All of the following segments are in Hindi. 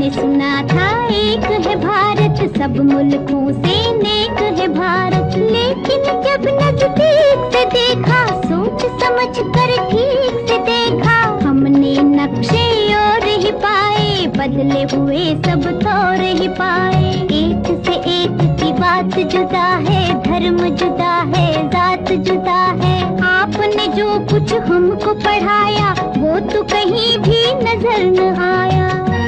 मैंने सुना था एक है भारत, सब मुल्कों से नेक है भारत। लेकिन जब नजदीक से देखा, सोच समझ कर ठीक से देखा, हमने नक्शे और ही पाए, बदले हुए सब तौर ही पाए। एक से एक की बात जुदा है, धर्म जुदा है, जात जुदा है। आपने जो कुछ हमको पढ़ाया, वो तो कहीं भी नजर न आया।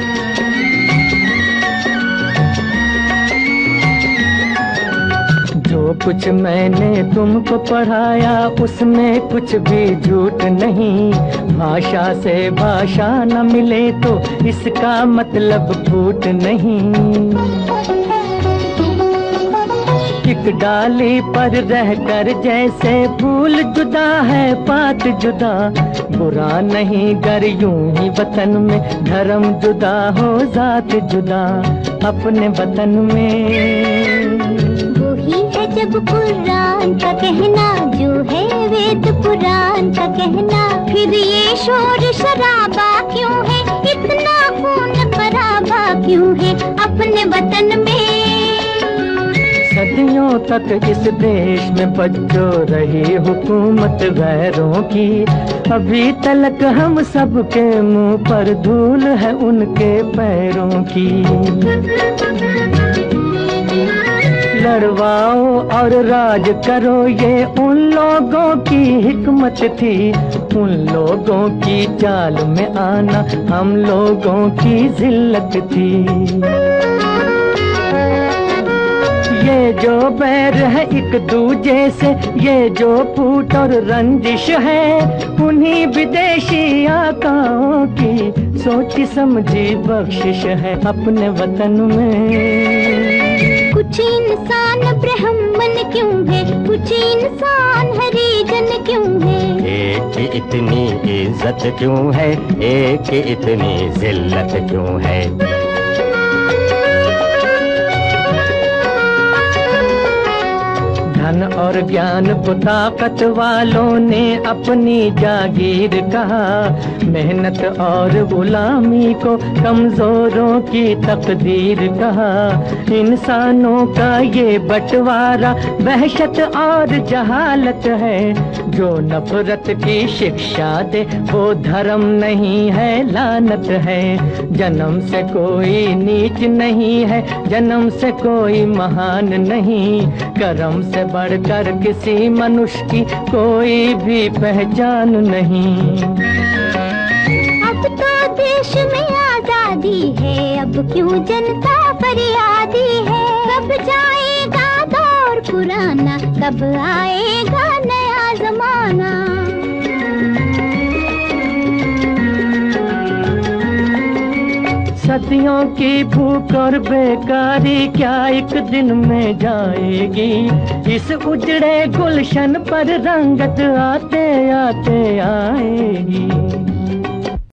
जो कुछ मैंने तुमको पढ़ाया, उसमें कुछ भी झूठ नहीं। भाषा से भाषा न मिले तो इसका मतलब फूट नहीं। एक डाली पर रहकर जैसे फूल जुदा है, पात जुदा। बुरा नहीं गर यूं ही वतन में धर्म जुदा हो, जात जुदा अपने वतन में। वही है जब कुरान का कहना, जो है वेद पुराण का कहना। फिर ये शोर शराबा क्यों है, इतना खून खराबा क्यों है अपने वतन में। सदियों तक इस देश में बच्चों रही हुकूमत गैरों की। अभी तलक हम सबके मुंह पर धूल है उनके पैरों की। लड़वाओ और राज करो, ये उन लोगों की हिकमत थी। उन लोगों की चाल में आना हम लोगों की जिल्लत थी। ये जो बैर है एक दूजे से, ये जो फूट और रंजिश है, उन्हीं विदेशी आकाओं की सोची समझी बख्शिश है अपने वतन में। कुछ इंसान ब्राह्मण क्यों है, कुछ इंसान हरिजन क्यों है। एक इतनी इज्जत क्यों है, एक इतनी जिल्लत क्यों है। धन और ज्ञान को ताकत वालों ने अपनी जागीर कहा। मेहनत और गुलामी को कमजोरों की तकदीर कहा। इंसानों का ये बंटवारा वहशत और जहालत है। जो नफरत की शिक्षा दे वो धर्म नहीं है, लानत है। जन्म से कोई नीच नहीं है, जन्म से कोई महान नहीं। कर्म से बढ़कर किसी मनुष्य की कोई भी पहचान नहीं। अब तो देश में आजादी है, अब क्यों जनता फरियादी है। कब जाएगा दौर पुराना, कब आएगा नया जमाना। सदियों की भूख और बेकारी क्या एक दिन में जाएगी। इस उजड़े गुलशन पर रंगत आते आते आएगी।